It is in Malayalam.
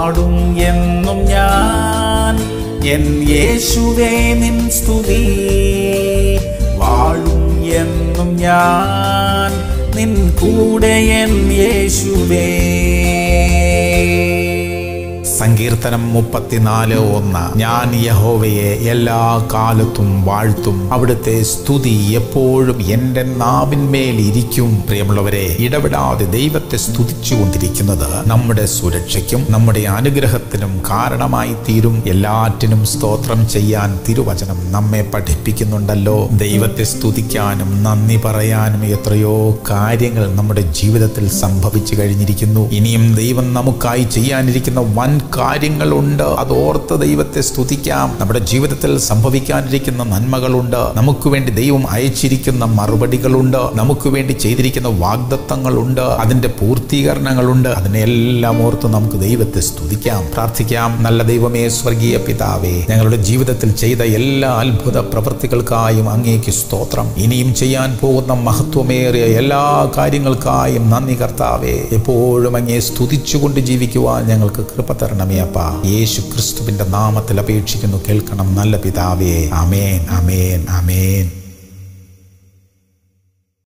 പാടും എന്നും ഞാൻ എൻ യേശുവേ നിൻ സ്തുതി. വാഴും എന്നും ഞാൻ നിൻ കൂടെ എൻ യേശുവേ. സങ്കീർത്തനം 34:1. ഞാൻ യഹോവയെ എല്ലാ കാലത്തും വാഴ്ത്തും, അവിടുത്തെ സ്തുതി എപ്പോഴും എൻ്റെ നാവിന്മേൽ ഇരിക്കും. പ്രിയമുള്ളവരെ, ഇടപെടാതെ ദൈവത്തെ സ്തുതിച്ചുകൊണ്ടിരിക്കുന്നത് നമ്മുടെ സുരക്ഷയ്ക്കും നമ്മുടെ അനുഗ്രഹത്തിനും കാരണമായി തീരും. എല്ലാറ്റിനും സ്തോത്രം ചെയ്യാൻ തിരുവചനം നമ്മെ പഠിപ്പിക്കുന്നുണ്ടല്ലോ. ദൈവത്തെ സ്തുതിക്കാനും നന്ദി പറയാനും എത്രയോ കാര്യങ്ങൾ നമ്മുടെ ജീവിതത്തിൽ സംഭവിച്ചു കഴിഞ്ഞിരിക്കുന്നു. ഇനിയും ദൈവം നമുക്കായി ചെയ്യാനിരിക്കുന്ന വൻ കാര്യങ്ങളുണ്ട്. അതോർത്ത് ദൈവത്തെ സ്തുതിക്കാം. നമ്മുടെ ജീവിതത്തിൽ സംഭവിക്കാനിരിക്കുന്ന നന്മകളുണ്ട്. നമുക്ക് വേണ്ടി ദൈവം അയച്ചിരിക്കുന്ന മറുപടികളുണ്ട്. നമുക്ക് വേണ്ടി ചെയ്തിരിക്കുന്ന വാഗ്ദത്തങ്ങളുണ്ട്. അതിന്റെ പൂർത്തീകരണങ്ങളുണ്ട്. അതിനെല്ലാം ഓർത്ത് നമുക്ക് ദൈവത്തെ സ്തുതിക്കാം, പ്രാർത്ഥിക്കാം. നല്ല ദൈവമേ, സ്വർഗീയ പിതാവേ, ഞങ്ങളുടെ ജീവിതത്തിൽ ചെയ്ത എല്ലാ അത്ഭുത പ്രവൃത്തികൾക്കായും അങ്ങേക്ക് സ്തോത്രം. ഇനിയും ചെയ്യാൻ പോകുന്ന മഹത്വമേറിയ എല്ലാ കാര്യങ്ങൾക്കായും നന്ദി കർത്താവേ. എപ്പോഴും അങ്ങേ സ്തുതിച്ചുകൊണ്ട് ജീവിക്കുവാൻ ഞങ്ങൾക്ക് കൃപ തരണമേ അപ്പാ. യേശു ക്രിസ്തുവിന്റെ നാമത്തിൽ അപേക്ഷിക്കുന്നു, കേൾക്കണം നല്ല പിതാവേ. ആമേൻ, ആമേൻ, ആമേൻ.